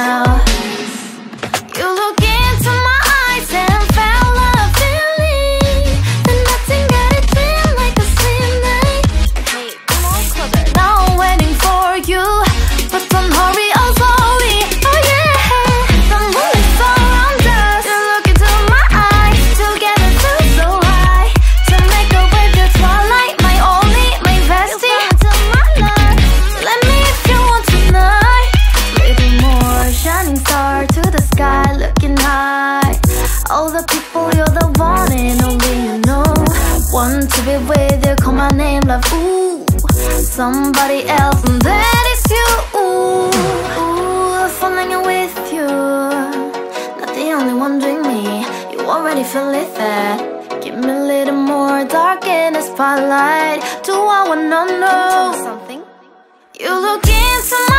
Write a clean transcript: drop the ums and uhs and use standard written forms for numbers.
now. You look into my eyes and felt a feeling that nothing got it feel like a slim night. Hey, come on, closer. Now I'm waiting for you, but don't hurry, oh slowly. Oh yeah, the moon is around us. You look into my eyes, together feel so high. To make a wave, the twilight, my only, my bestie. You fall into my love. Let me if you want tonight. Little more shining star to the sky, looking high. All the people, you're the one and only you know. Want to be with you, call my name, love, ooh. Somebody else, and that is you, ooh. Ooh, falling in with you. Not the only one doing me, you already feel it there. Give me a little more dark in the spotlight. Do I wanna know something? You look into